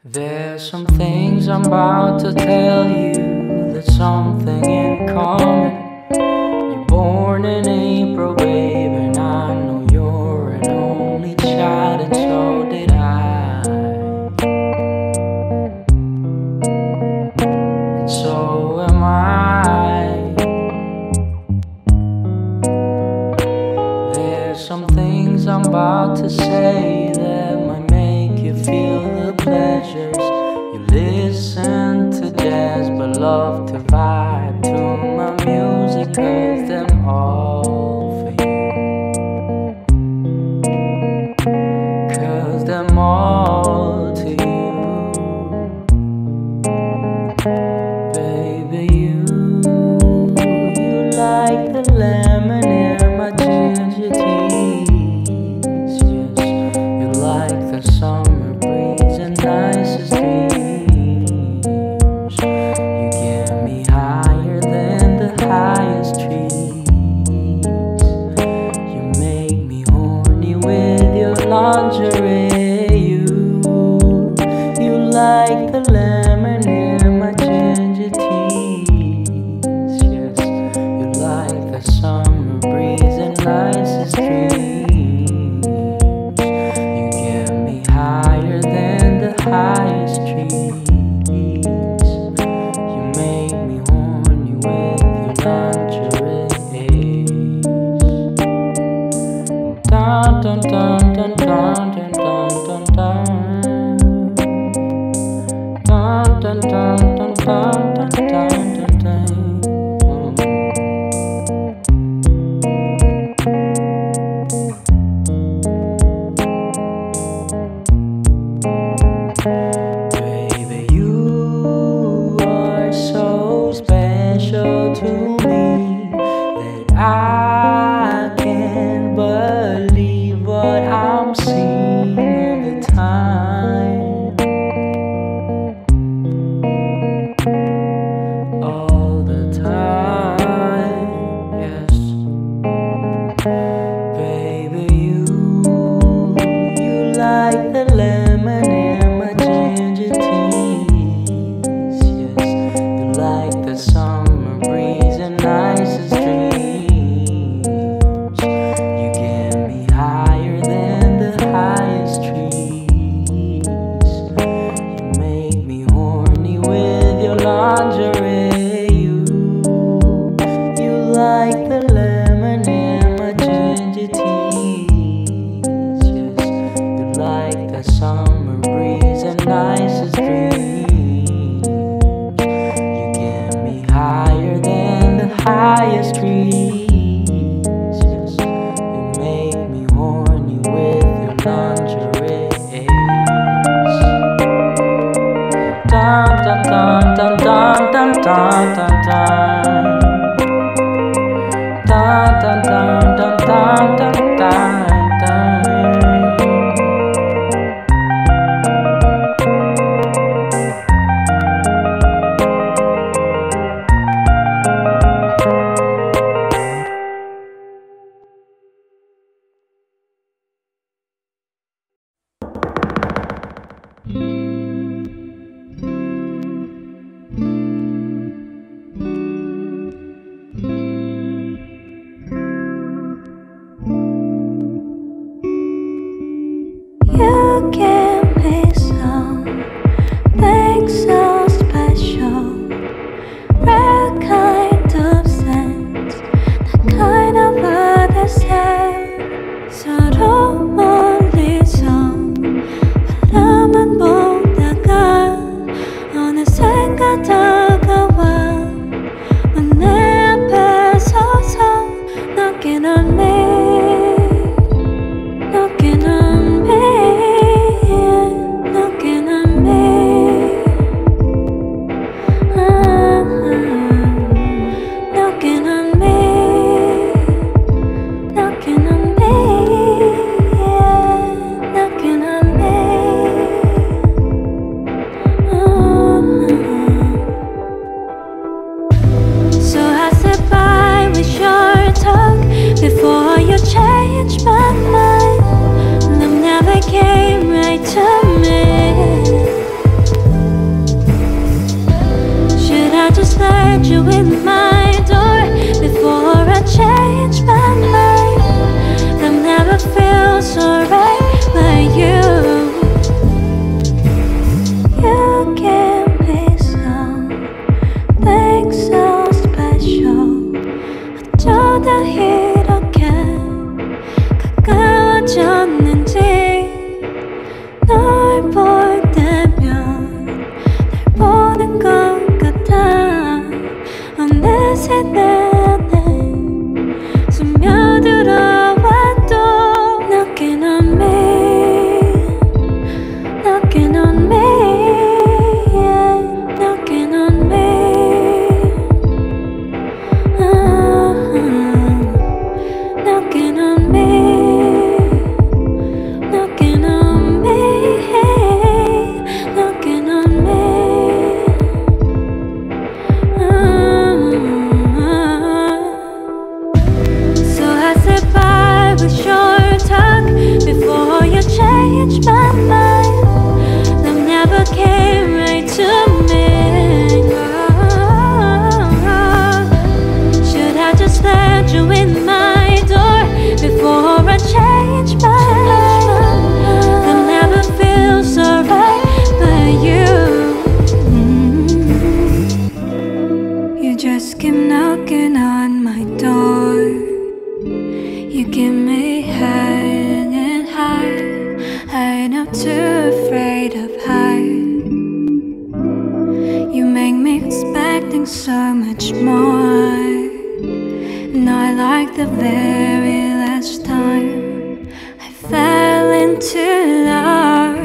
There's some things I'm about to tell you, there's something in common. You're born in April, babe, and I know you're an only child, and so did I. And so am I. There's some things I'm about to say that might make you feel the pleasures. You listen to jazz but love to vibe to my music, cause them all for you, cause them all to you. Baby, you, you like the lemon in my ginger teas. Yes, you like the summer breeze and nicest dreams. You get me higher than the highest trees. You make me horny with your lingerie. You, you like the lemon in my ginger teas. Yes, you like the summer breeze and nicest dreams. You get me higher than the highest trees. You make me horny with your lingerie. Dun dun dun dun dun dun dun dun dun dun dun dun dun dun dun dun dun. Baby, you are so special to me that I can't believe what I'm seeing all the time. All the time, yes. Baby, you, you like the lemon in my ginger teas. Yes, you like the summer breeze and nicest dreams. You get me higher than the highest trees. You make me horny with your lingerie. You, you like the lemon in my ginger teas. Yes, you like the summer breeze and nicest dreams. You get me higher than the highest trees. Yes, you make me horny with your lingerie. Dun dun dun dun dun dun dun dun dun. Dun dun dun dun dun dun dun dun. You give me something so special, rare kind of sense, the kind of understand. 서로 멀리서 바라만 보다가 어느샌가 다가와 내 앞에 서서 knocking on me. Knocking on me, yeah, knocking on me, uh-huh. Knocking on me, knocking on me, yeah, knocking on me, uh-huh. let you in my door before I change my mind. I've never felt so right by you. You give me something so special. 어쩌다 이렇게 가까워졌는지 널 볼 때면 날 보는 것 같아. 어느새 내 안에 스며들어와도 Knocking on me, knocking on me, yeah, knocking on me. uh-huh. Knocking on me, knocking on me, knocking on me. uh-huh. So I said bye with short talk before you change my mind. Love never came right to me. Should I just let you in my door before I change my mind? Love never feels so right by you. You just keep knocking on my door. You give me hanging high. I'm not too afraid of height. You make me expecting so much more. Not like the very last time I fell into love.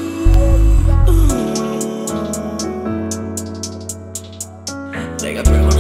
내가 별말